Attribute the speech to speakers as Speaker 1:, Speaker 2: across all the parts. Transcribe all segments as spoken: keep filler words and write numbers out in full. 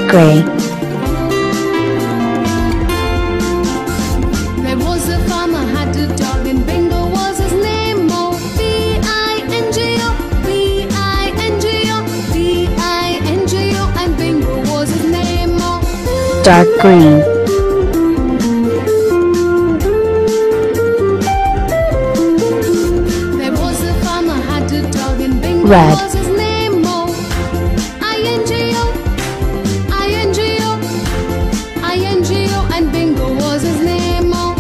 Speaker 1: Gray.
Speaker 2: There was a farmer had a dog and Bingo was his name. Oh, B I N G O, B I N G O, B I N G O, and Bingo was his name. Oh,
Speaker 1: Dark green.
Speaker 2: there was a farmer had a dog and Bingo
Speaker 1: Red.
Speaker 2: was his name. Oh, I N G O, I N G O, I N G O, and Bingo was his name. Oh,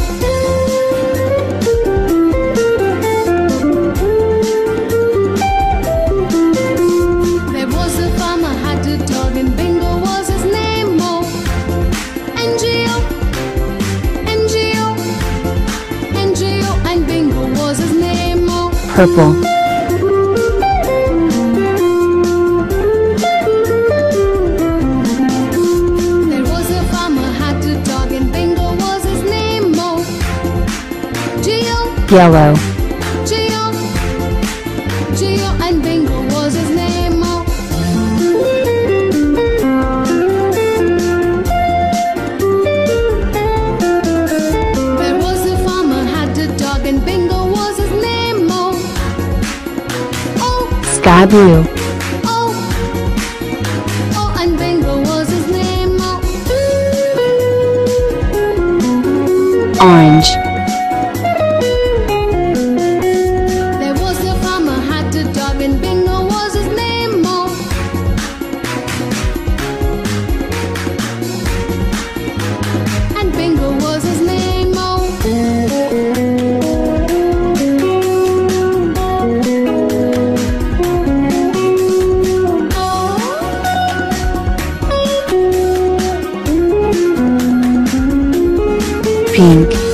Speaker 2: there was a farmer had a dog and Bingo was his name. Oh, N G O, N G O, N G O, and Bingo was his name. Oh,
Speaker 1: Purple.
Speaker 2: there was a farmer had a dog and Bingo was his name. Oh, G O,
Speaker 1: Yellow.
Speaker 2: G O, G O, and Bingo was his name. Oh, there was a farmer had a dog and Bingo was his name. Oh, oh,
Speaker 1: Sky blue.
Speaker 2: oh, oh, and Bingo was his name. Oh,
Speaker 1: Orange.
Speaker 2: there was a farmer had a dog and Bingo was his name. Oh, and Bingo was his name. Oh,
Speaker 1: Pink.